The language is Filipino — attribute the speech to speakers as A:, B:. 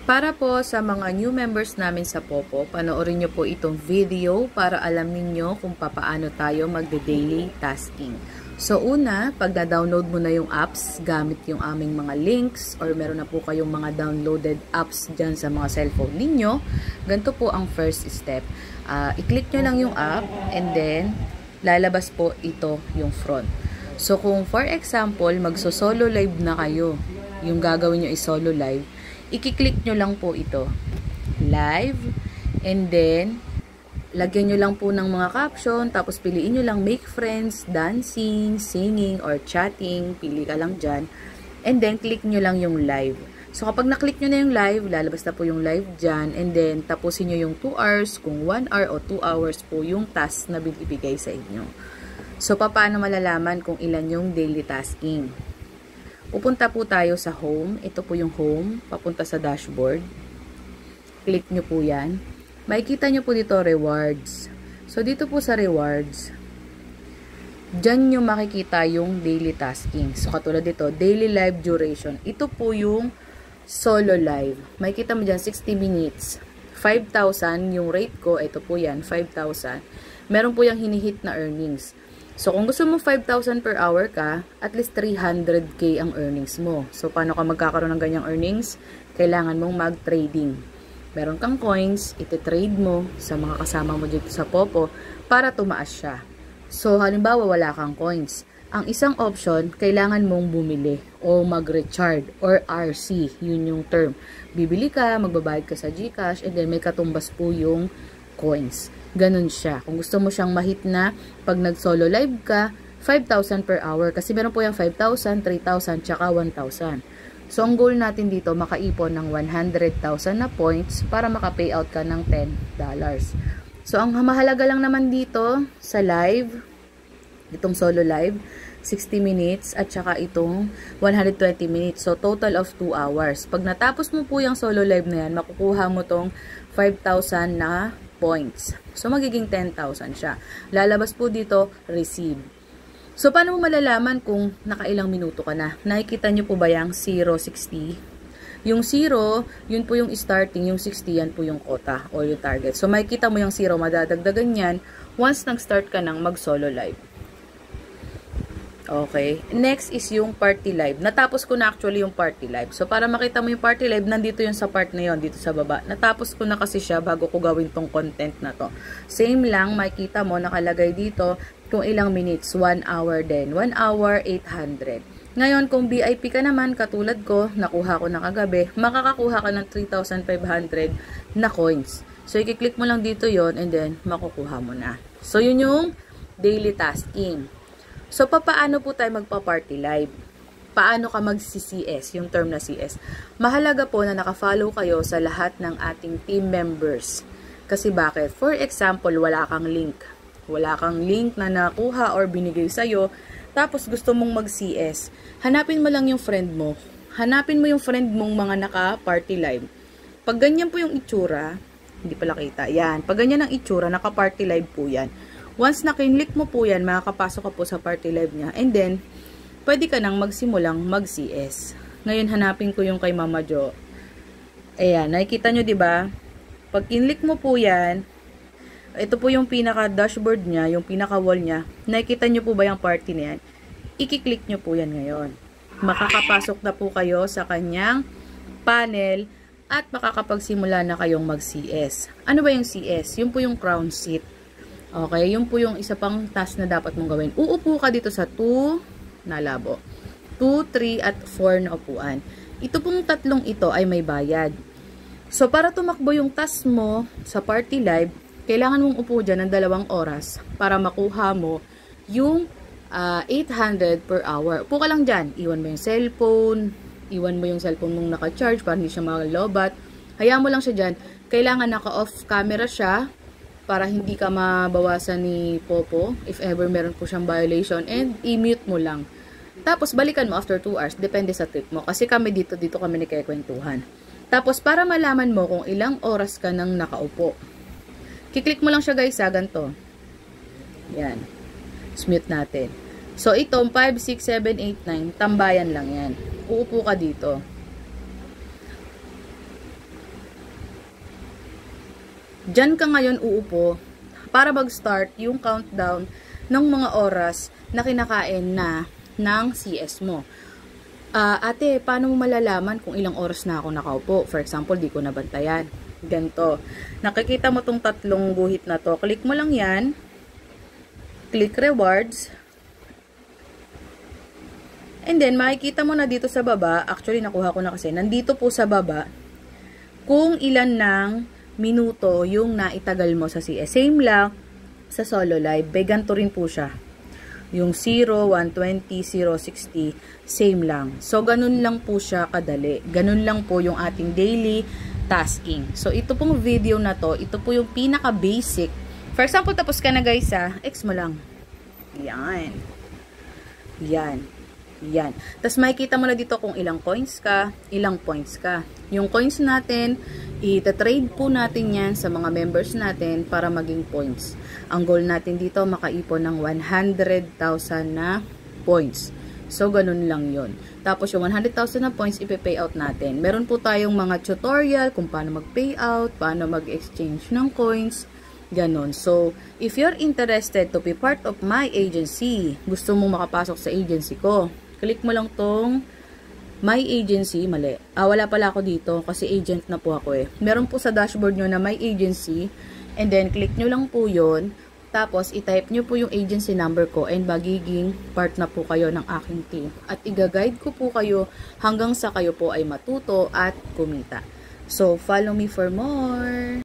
A: Para po sa mga new members namin sa Popo, panoorin nyo po itong video para alam ninyo kung paano tayo magde-daily tasking. So una, pagda-download mo na yung apps gamit yung aming mga links or meron na po kayong mga downloaded apps dyan sa mga cellphone ninyo, ganito po ang first step. I-click nyo lang yung app and then lalabas po ito yung front. So kung for example, magso-solo live na kayo, yung gagawin nyo is solo live, i-click nyo lang po ito, live, and then, lagyan nyo lang po ng mga caption, tapos piliin nyo lang make friends, dancing, singing, or chatting, pili ka lang dyan, and then, click nyo lang yung live. So, kapag na-click nyo na yung live, lalabas na po yung live dyan, and then, tapusin nyo yung 2 hours, kung 1 hour o 2 hours po yung task na binibigay sa inyo. So, paano malalaman kung ilan yung daily tasking? Pupunta po tayo sa home. Ito po yung home. Papunta sa dashboard. Click nyo po yan. Makikita nyo po dito rewards. So, dito po sa rewards, dyan nyo makikita yung daily tasking. So, katulad dito, daily live duration. Ito po yung solo live. Makikita mo dyan, 60 minutes. 5,000 yung rate ko. Ito po yan, 5,000. Meron po yung hinihit na earnings. So, kung gusto mo 5,000 per hour ka, at least 300k ang earnings mo. So, paano ka magkakaroon ng ganyang earnings? Kailangan mong mag-trading. Meron kang coins, iti-trade mo sa mga kasama mo dito sa Popo para tumaas siya. So, halimbawa wala kang coins. Ang isang option, kailangan mong bumili o mag-recharge or RC. Yun yung term. Bibili ka, magbabayad ka sa GCash, and then may katumbas po yung coins. Ganun siya. Kung gusto mo siyang mahit na pag nag-solo live ka, 5,000 per hour. Kasi meron po yung 5,000, 3,000, tsaka 1,000. So, ang goal natin dito, makaipon ng 100,000 na points para maka-payout ka ng $10. So, ang mahalaga lang naman dito sa live, itong solo live, 60 minutes at saka itong 120 minutes. So, total of 2 hours. Pag natapos mo po yung solo live na yan, makukuha mo tong 5,000 na points. So, magiging 10,000 siya. Lalabas po dito, receive. So, paano mo malalaman kung nakailang minuto ka na? Nakikita nyo po ba yung 0.60? Yung 0, yun po yung starting. Yung 60, yan po yung quota o yung target. So, makikita mo yung 0, madadagdagan yan once nag-start ka ng mag-solo live. Okay. Next is yung party live. Natapos ko na actually yung party live. So, para makita mo yung party live, nandito yun sa part na yun, dito sa baba. Natapos ko na kasi siya bago ko gawin tong content na to. Same lang, makikita mo, nakalagay dito kung ilang minutes. 1 hour din. 1 hour, 800. Ngayon, kung VIP ka naman, katulad ko, nakuha ko na kagabi, makakakuha ka ng 3,500 na coins. So, i-click mo lang dito yon and then, makukuha mo na. So, yun yung daily tasking. So, paano po tayo magpa-party live? Paano ka mag-CS, yung term na CS? Mahalaga po na naka-follow kayo sa lahat ng ating team members. Kasi bakit? For example, wala kang link. Wala kang link na nakuha or binigay sa'yo, tapos gusto mong mag-CS. Hanapin mo lang yung friend mo. Hanapin mo yung friend mong mga naka-party live. Pag ganyan po yung itsura, hindi pala kita, yan. Pag ganyan ang itsura, naka-party live po yan. Once na kinlik mo po yan, makakapasok ka po sa party live niya. And then, pwede ka nang magsimulang mag-CS. Ngayon, hanapin ko yung kay Mama Jo. Ayan, nakikita nyo, diba? Pag kinlik mo po yan, ito po yung pinaka-dashboard niya, yung pinaka-wall niya. Nakikita nyo po ba yung party na yan? I-click nyo po yan ngayon. Makakapasok na po kayo sa kanyang panel at makakapagsimula na kayong mag-CS. Ano ba yung CS? Yun po yung crown seat. Okay, yun po yung isa pang task na dapat mong gawin. Uupo ka dito sa 2 na labo. 2, 3, at 4 na upuan. Ito pong tatlong ito ay may bayad. So, para tumakbo yung task mo sa party live, kailangan mong upo dyan ng 2 oras para makuha mo yung 800 per hour. Upo ka lang dyan. Iwan mo yung cellphone. Iwan mo yung cellphone mong naka-charge para hindi siya mag-lobat. Hayaan mo lang siya dyan. Kailangan naka-off camera siya para hindi ka mabawasan ni Popo if ever meron po siyang violation, and i-mute mo lang. Tapos balikan mo after 2 hours, depende sa trip mo. Kasi kami dito kami nagkikwentuhan. Tapos para malaman mo kung ilang oras ka nang nakaupo, kiklik mo lang siya guys, ganito. Yan. Mute natin. So itong 5, 6, 7, 8, 9, tambayan lang yan. Uupo ka dito. Diyan ka ngayon uupo para mag-start yung countdown ng mga oras na kinakain na ng CS mo. Ate, paano mo malalaman kung ilang oras na ako nakaupo? For example, di ko nabantayan. Ganito. Nakikita mo tong tatlong guhit na to. Click mo lang yan. Click rewards. And then, makikita mo na dito sa baba. Actually, nakuha ko na kasi. Nandito po sa baba kung ilan ng minuto yung naitagal mo sa CS. Same lang sa solo live. Ganito rin po siya. Yung 0, 120, 0, 60, same lang. So, ganun lang po siya kadali. Ganun lang po yung ating daily tasking. So, ito pong video na to, ito po yung pinaka-basic. For example, tapos ka na guys X mo lang. Yan. Yan. Yan. Tapos makikita mo na dito kung ilang coins ka, ilang points ka. Yung coins natin, ita-trade po natin yan sa mga members natin para maging points. Ang goal natin dito, makaipon ng 100,000 na points. So, ganun lang yon. Tapos, yung 100,000 na points, ipe-payout natin. Meron po tayong mga tutorial kung paano mag-payout, paano mag-exchange ng coins, ganun. So, if you're interested to be part of my agency, gusto mong makapasok sa agency ko, click mo lang tong My Agency, mali. Wala pala ako dito kasi agent na po ako eh. Meron po sa dashboard nyo na My Agency and then click nyo lang po yon. Tapos i-type nyo po yung agency number ko and magiging part na po kayo ng aking team. At i-guide ko po kayo hanggang sa kayo po ay matuto at kumita. So, follow me for more!